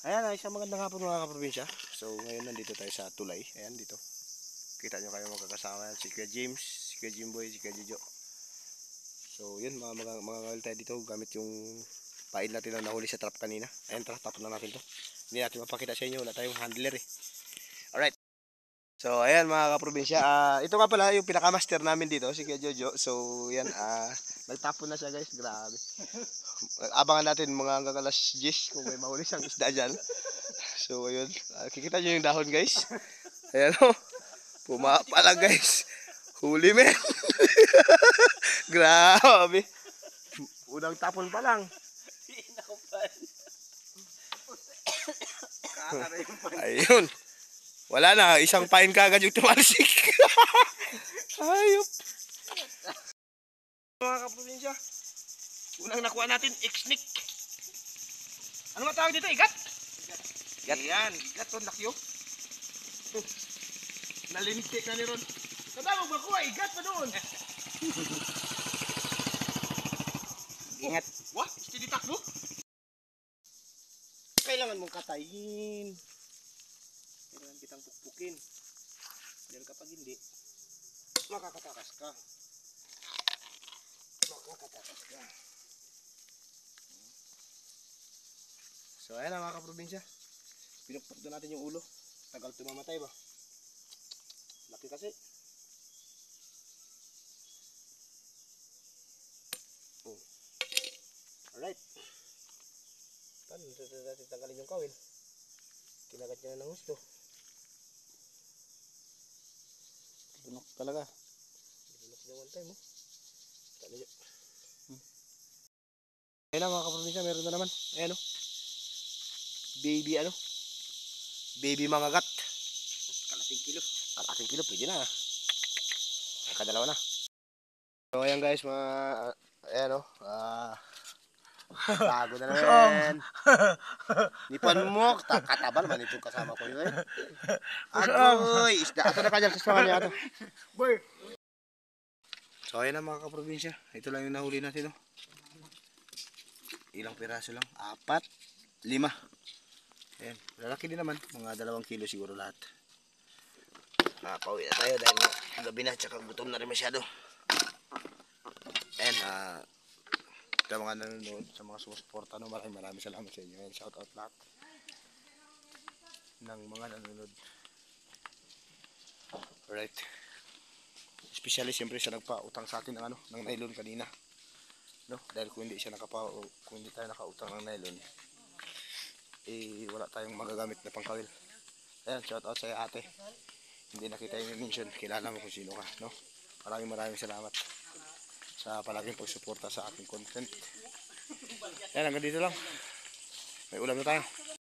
Ayan, ay isang magandang hapon mga kaprobinsya. So ngayon nandito tayo sa tulay. Ayan dito. Kita nyo kayo magkakasama yan. Si Kuya James, si Kuya Jimboy, si Kuya Jojo. So yun, mga ngawil tayo dito gamit yung paid natin na nahuli sa trap kanina. Ayan, tara, tapon na natin to. Hindi natin mapakita sa inyo, wala tayong handler eh. Alright. So ayan mga kaprobinsya, ito nga pala yung pinakamaster namin dito, si Kuya Jojo. So yan, nagtapon na siya guys, grabe. Abangan natin mga hanggang alas 10 kung may mahuli siyang isda dyan. So ayun, kikita nyo yung dahon guys. Ayan o, pumapala guys. Huli men. Grabe. Unang tapon pa lang. Ayun. Wala na, isang pain kagad yung tumalsik. Ayop. Mga kaprobinsya, unang nakuha natin, X-Nick. Ano nga tawag dito, igat? Igat. Yan, igat to, nakyo. Nalintik na ni Ron. Katawag ba ko, igat pa doon. Ingat. Wah, steady takbo. Kailangan mong katayin. Kailangan kitang pukpukin. Dahil kapag hindi, makakatakas ka. Makakatakas ka. So ayan na mga kaprobinsya. Pinukpok doon natin yung ulo. Tagal tumamatay ba? Laki kasi. Oh. Alright. Paano natin tanggalin yung kawil? Kinagat niya na ng gusto. Lunok talaga. Lunok niya one time oh. Talo niyo. Ayan na mga kaprobinsya, meron na naman. Ayan o. Baby ano? Baby mangagat. Kalating kilo. Kalating kilo, pwede na. Nakadalawa na. So ayan guys, mga ayan o. Bago na naman. Nipan mo, katabal man itong kasama ko yun. Agoy, isda. Ato na kanyang kasama niya ato. Boy. So ayan na mga kaprobinsya. Ito lang yung nahuli natin o. Ilang piraso lang? 4, 5. Ayan, lalaki din naman. Mga 2 kilo siguro lahat. Pauwi na tayo dahil gabi na. Tsaka gutom na rin masyado. Ayan, sa mga nanonood, sa mga sumusuporta, no, maraming salamat sa inyo. Ayan, shout out lahat ng mga nanonood. Alright. Especially siyempre siya nagpa-utang sa atin ng, ng nylon kanina. No? Dahil kung hindi tayo nakautang ng nylon, eh wala tayong magagamit na pangkawil. Ayan, shout out sa ate. Hindi nakita yung mention, kilala mo kung sino ka, no? Maraming salamat sa palaging pagsuporta sa aking content. Ayan, hanggang dito lang. May ulam na tayo.